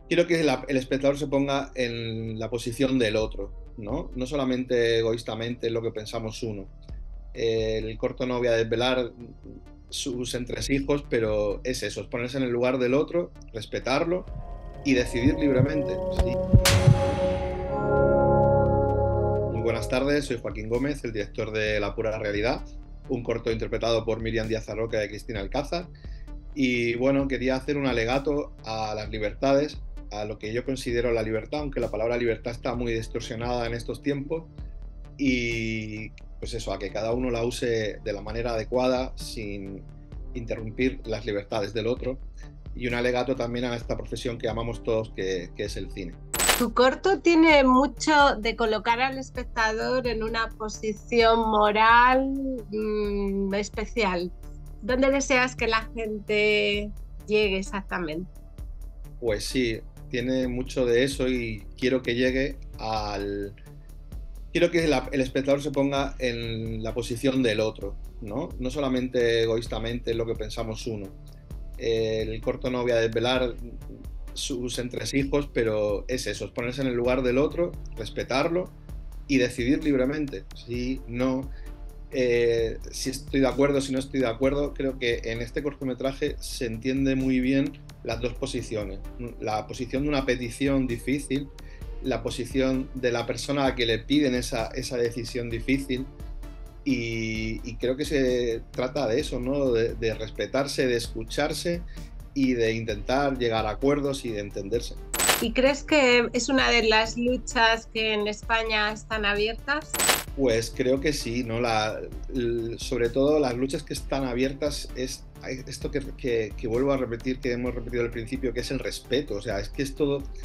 Quiero que el espectador se ponga en la posición del otro, ¿no? No solamente egoístamente en lo que pensamos uno. El corto no voy a desvelar sus entresijos, pero es eso, es ponerse en el lugar del otro, respetarlo y decidir libremente. Sí. Muy buenas tardes, soy Joaquín Gómez, el director de La Pura Realidad, un corto interpretado por Miriam Díaz Arroca y Cristina Alcázar. Y bueno, quería hacer un alegato a las libertades, a lo que yo considero la libertad, aunque la palabra libertad está muy distorsionada en estos tiempos, y pues eso, a que cada uno la use de la manera adecuada sin interrumpir las libertades del otro, y un alegato también a esta profesión que amamos todos, que es el cine. Tu corto tiene mucho de colocar al espectador en una posición moral especial. ¿Dónde deseas que la gente llegue exactamente? Pues sí, tiene mucho de eso y quiero que llegue al... Quiero que el espectador se ponga en la posición del otro, ¿no? No solamente egoístamente en lo que pensamos uno. El corto no voy a desvelar sus entresijos, pero es eso, es ponerse en el lugar del otro, respetarlo y decidir libremente. Si no, si estoy de acuerdo, si no estoy de acuerdo, creo que en este cortometraje se entiende muy bien las dos posiciones. La posición de una petición difícil, la posición de la persona a la que le piden esa decisión difícil, y creo que se trata de eso, ¿no? De respetarse, de escucharse y de intentar llegar a acuerdos y de entenderse. ¿Y crees que es una de las luchas que en España están abiertas? Pues creo que sí, ¿no? Sobre todo las luchas que están abiertas es esto que vuelvo a repetir, que hemos repetido al principio, que es el respeto. O sea, es que es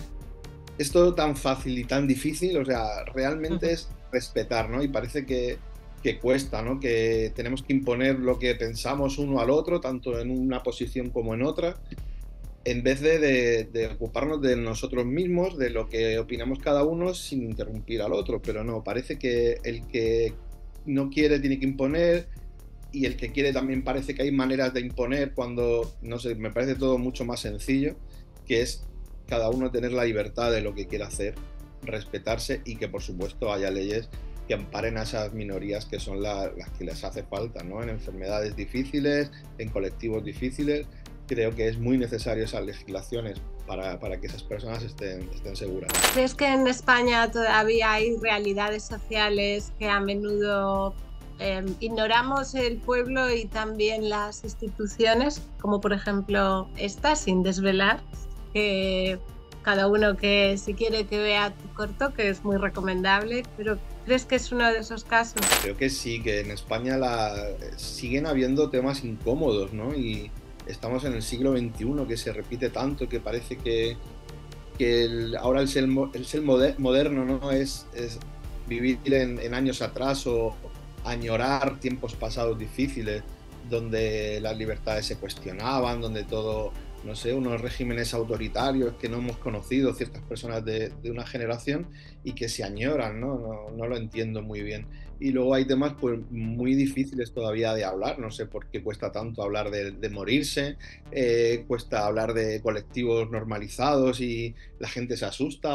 todo tan fácil y tan difícil, o sea, realmente es respetar, ¿no? Y parece que cuesta, ¿no? Que tenemos que imponer lo que pensamos uno al otro, tanto en una posición como en otra, en vez de ocuparnos de nosotros mismos, de lo que opinamos cada uno sin interrumpir al otro. Pero no, parece que el que no quiere tiene que imponer, y el que quiere también parece que hay maneras de imponer cuando, no sé, me parece todo mucho más sencillo, que es cada uno tener la libertad de lo que quiera hacer, respetarse, y que por supuesto haya leyes que amparen a esas minorías que son las que les hace falta, ¿no? En enfermedades difíciles, en colectivos difíciles. Creo que es muy necesario esas legislaciones para que esas personas estén seguras. ¿Crees que en España todavía hay realidades sociales que a menudo ignoramos el pueblo y también las instituciones, como por ejemplo esta, sin desvelar, que cada uno que si quiere que vea tu corto, que es muy recomendable, pero ¿crees que es uno de esos casos? Creo que sí, que en España siguen habiendo temas incómodos, ¿no? Y estamos en el siglo XXI, que se repite tanto, que parece que ahora el ser moderno, ¿no? Es vivir en años atrás o añorar tiempos pasados difíciles, donde las libertades se cuestionaban, donde todo, no sé, unos regímenes autoritarios que no hemos conocido ciertas personas de una generación y que se añoran, ¿no? No lo entiendo muy bien. Y luego hay temas pues muy difíciles todavía de hablar, no sé por qué cuesta tanto hablar de morirse, cuesta hablar de colectivos normalizados y la gente se asusta,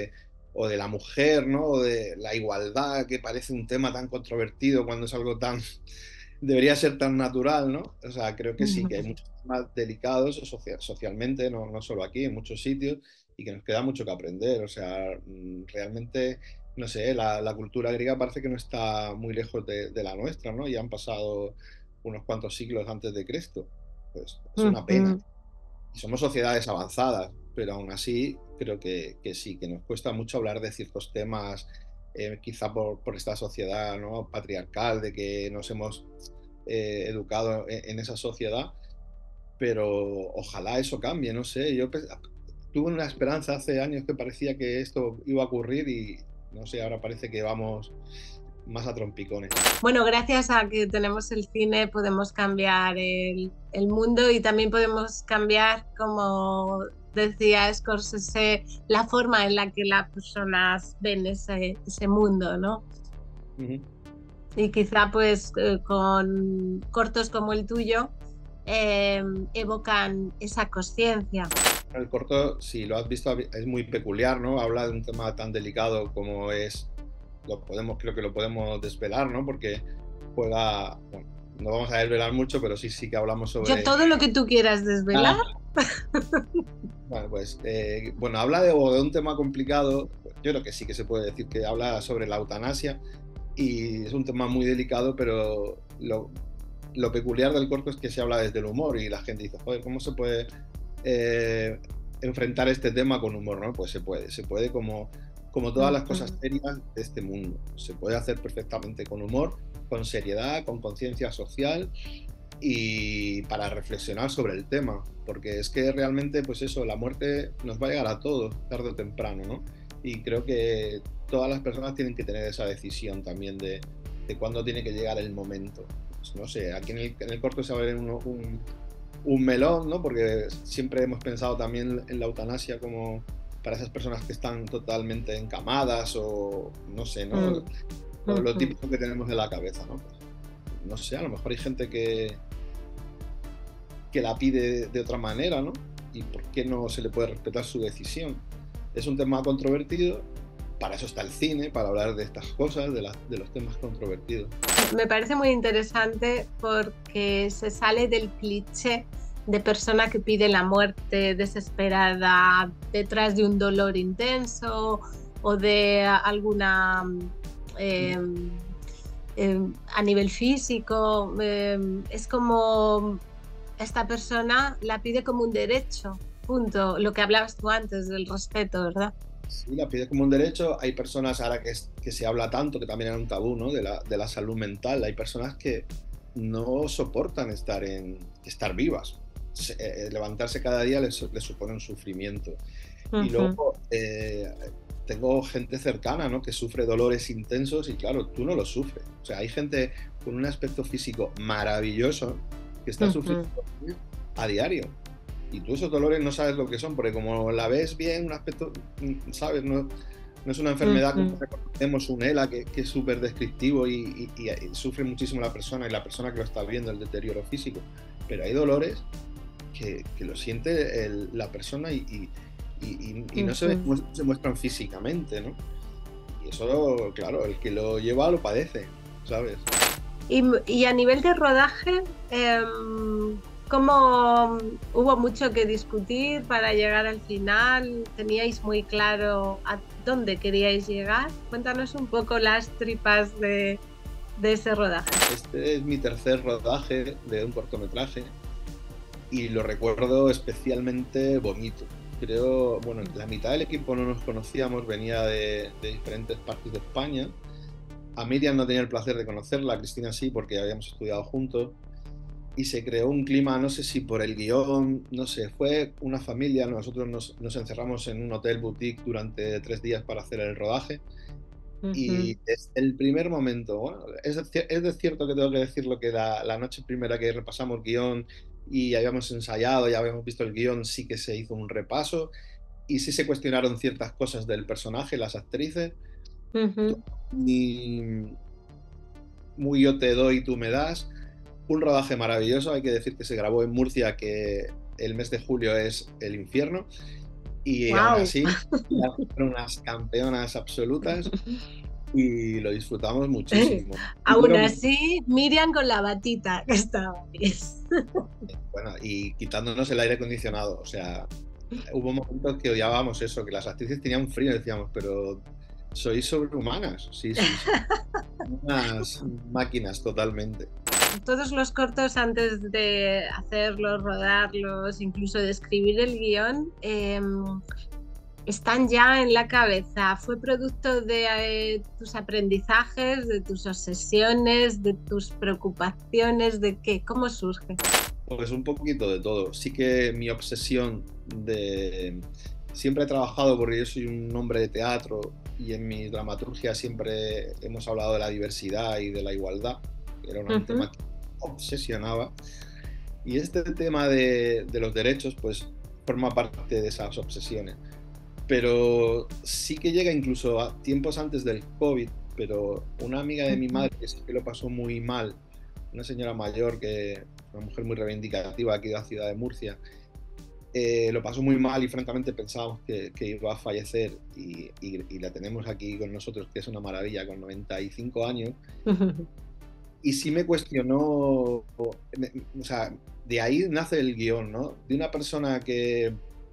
o de la mujer, ¿no? O de la igualdad, que parece un tema tan controvertido cuando es algo tan... debería ser tan natural, ¿no? O sea, creo que sí, que hay muchos temas delicados socialmente, no solo aquí, en muchos sitios, y que nos queda mucho que aprender. O sea, realmente, no sé, la cultura griega parece que no está muy lejos de la nuestra, ¿no? Ya han pasado unos cuantos siglos antes de Cristo. Pues es una pena. Y somos sociedades avanzadas, pero aún así creo que sí, que nos cuesta mucho hablar de ciertos temas, quizá por esta sociedad, ¿no? Patriarcal, de que nos hemos educado en esa sociedad, pero ojalá eso cambie, no sé. Tuve una esperanza hace años que parecía que esto iba a ocurrir y no sé, ahora parece que vamos más a trompicones. Bueno, gracias a que tenemos el cine podemos cambiar el mundo y también podemos cambiar, como decía Scorsese, la forma en la que las personas ven ese mundo, ¿no? Ujú. Y quizá pues con cortos como el tuyo evocan esa conciencia. El corto, si lo has visto, es muy peculiar, ¿no? Habla de un tema tan delicado como es, creo que lo podemos desvelar, ¿no? Porque juega, bueno, no vamos a desvelar mucho, pero sí que hablamos Yo sobre... todo lo que tú quieras desvelar. Ah, bueno, pues, bueno, habla de un tema complicado, yo creo que sí que se puede decir que habla sobre la eutanasia y es un tema muy delicado, pero lo peculiar del corto es que se habla desde el humor y la gente dice, joder, ¿cómo se puede enfrentar este tema con humor? ¿No? Pues se puede como todas las cosas serias de este mundo. Se puede hacer perfectamente con humor, con seriedad, con conciencia social y para reflexionar sobre el tema, porque es que realmente, pues eso, la muerte nos va a llegar a todos, tarde o temprano, ¿no? Y creo que todas las personas tienen que tener esa decisión también de cuándo tiene que llegar el momento. Pues no sé, aquí en el corto se abre un melón, ¿no? Porque siempre hemos pensado también en la eutanasia como para esas personas que están totalmente encamadas o no sé, ¿no? Lo típico que tenemos en la cabeza, ¿no? Pues, no sé, a lo mejor hay gente que la pide de otra manera, ¿no? ¿Y por qué no se le puede respetar su decisión? Es un tema controvertido, para eso está el cine, para hablar de estas cosas, de los temas controvertidos. Me parece muy interesante porque se sale del cliché de persona que pide la muerte desesperada detrás de un dolor intenso o de alguna... a nivel físico, es como esta persona la pide como un derecho, punto, lo que hablabas tú antes del respeto, ¿verdad? Sí, la pide como un derecho. Hay personas ahora que se habla tanto, que también era un tabú, ¿no? De la salud mental. Hay personas que no soportan estar vivas. Levantarse cada día les supone un sufrimiento. Y luego tengo gente cercana, ¿no? Que sufre dolores intensos y claro, tú no lo sufres. O sea, hay gente con un aspecto físico maravilloso que está sufriendo a diario. Y tú esos dolores no sabes lo que son, porque como la ves bien, un aspecto, ¿sabes? No es una enfermedad como tenemos un ELA que es súper descriptivo y sufre muchísimo la persona y la persona que lo está viendo, el deterioro físico. Pero hay dolores que lo siente la persona y no se muestran físicamente, ¿no? Y eso, claro, el que lo lleva lo padece, ¿sabes? Y a nivel de rodaje, ¿cómo hubo mucho que discutir para llegar al final? ¿Teníais muy claro a dónde queríais llegar? Cuéntanos un poco las tripas de ese rodaje. Este es mi tercer rodaje de un cortometraje y lo recuerdo especialmente bonito. Creo, bueno, la mitad del equipo no nos conocíamos, venía de diferentes partes de España. A Miriam no tenía el placer de conocerla, a Cristina sí, porque habíamos estudiado juntos. Y se creó un clima, no sé si por el guión, no sé, fue una familia. Nosotros nos encerramos en un hotel boutique durante 3 días para hacer el rodaje. Y es el primer momento, bueno, es de cierto que tengo que decirlo que la noche primera que repasamos guión y habíamos ensayado, ya habíamos visto el guión, sí que se hizo un repaso y sí se cuestionaron ciertas cosas del personaje, las actrices. Muy, muy yo te doy, tú me das. Un rodaje maravilloso, hay que decir que se grabó en Murcia, que el mes de julio es el infierno. Y wow. aún así, fueron unas campeonas absolutas y lo disfrutamos muchísimo. Aún así, Miriam con la batita que estaba bien. Bueno, y quitándonos el aire acondicionado, o sea, hubo momentos que odiábamos eso, que las actrices tenían frío y decíamos, pero sois sobrehumanas, sí. Unas máquinas totalmente. Todos los cortos antes de hacerlos, rodarlos, incluso de escribir el guión, están ya en la cabeza. ¿Fue producto de tus aprendizajes, de tus obsesiones, de tus preocupaciones, de qué? ¿Cómo surge? Pues un poquito de todo. Sí que mi obsesión siempre he trabajado, porque yo soy un hombre de teatro y en mi dramaturgia siempre hemos hablado de la diversidad y de la igualdad. Era un tema que me obsesionaba. Y este tema de los derechos, pues forma parte de esas obsesiones. Pero sí que llega incluso a tiempos antes del COVID, pero una amiga de mi madre que sí que lo pasó muy mal, una señora mayor, una mujer muy reivindicativa aquí de la ciudad de Murcia, lo pasó muy mal y francamente pensábamos que iba a fallecer y la tenemos aquí con nosotros, que es una maravilla, con 95 años. Y sí me cuestionó, o sea, de ahí nace el guión, ¿no? De una persona que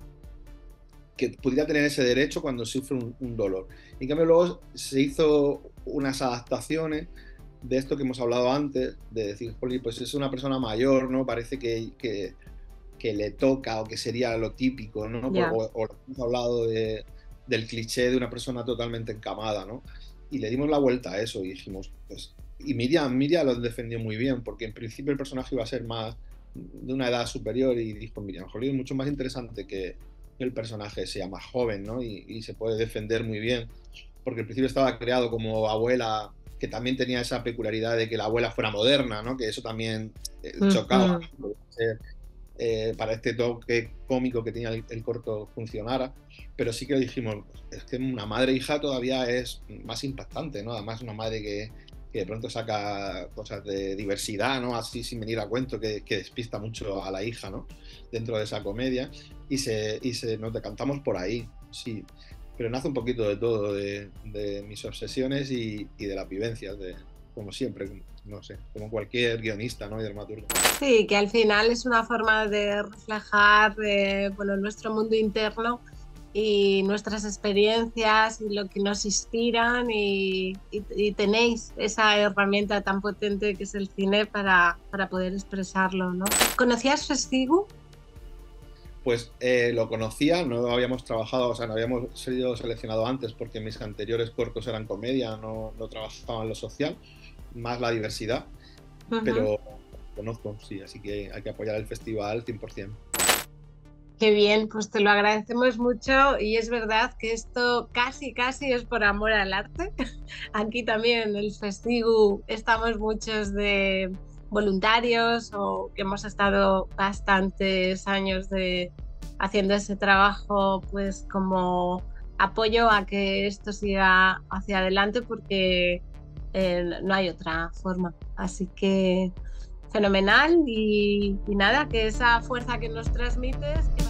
pudiera tener ese derecho cuando sufre un dolor. En cambio luego se hizo unas adaptaciones de esto que hemos hablado antes, de decir, pues es una persona mayor, ¿no? Parece que le toca o que sería lo típico, ¿no? Yeah. O hemos hablado del cliché de una persona totalmente encamada, ¿no? Y le dimos la vuelta a eso y dijimos, pues... Y Miriam lo defendió muy bien, porque en principio el personaje iba a ser más de una edad superior y dijo, Miriam, joder, es mucho más interesante que el personaje sea más joven, ¿no? Y se puede defender muy bien, porque al principio estaba creado como abuela, que también tenía esa peculiaridad de que la abuela fuera moderna, ¿no? Que eso también chocaba, ¿no? Para este toque cómico que tenía el corto funcionara, pero sí que dijimos, es que una madre e hija todavía es más impactante, ¿no? Además una madre que de pronto saca cosas de diversidad, ¿no? Así sin venir a cuento, que despista mucho a la hija, ¿no? Dentro de esa comedia, nos decantamos por ahí, sí. Pero nace un poquito de todo, de mis obsesiones y de las vivencias, como siempre, no sé, como cualquier guionista, ¿no? Y dramaturgo. Sí, que al final es una forma de reflejar bueno, nuestro mundo interno y nuestras experiencias y lo que nos inspiran y tenéis esa herramienta tan potente que es el cine para poder expresarlo, ¿no? ¿Conocías Festigu? Pues lo conocía, no habíamos trabajado, o sea, no habíamos sido seleccionado antes porque mis anteriores cortos eran comedia, no trabajaba en lo social, más la diversidad, pero conozco, sí, así que hay que apoyar el festival 100%. Qué bien, pues te lo agradecemos mucho y es verdad que esto casi es por amor al arte. Aquí también en el Festigu estamos muchos de voluntarios o que hemos estado bastantes años haciendo ese trabajo pues como apoyo a que esto siga hacia adelante porque no hay otra forma. Así que fenomenal y nada, que esa fuerza que nos transmites...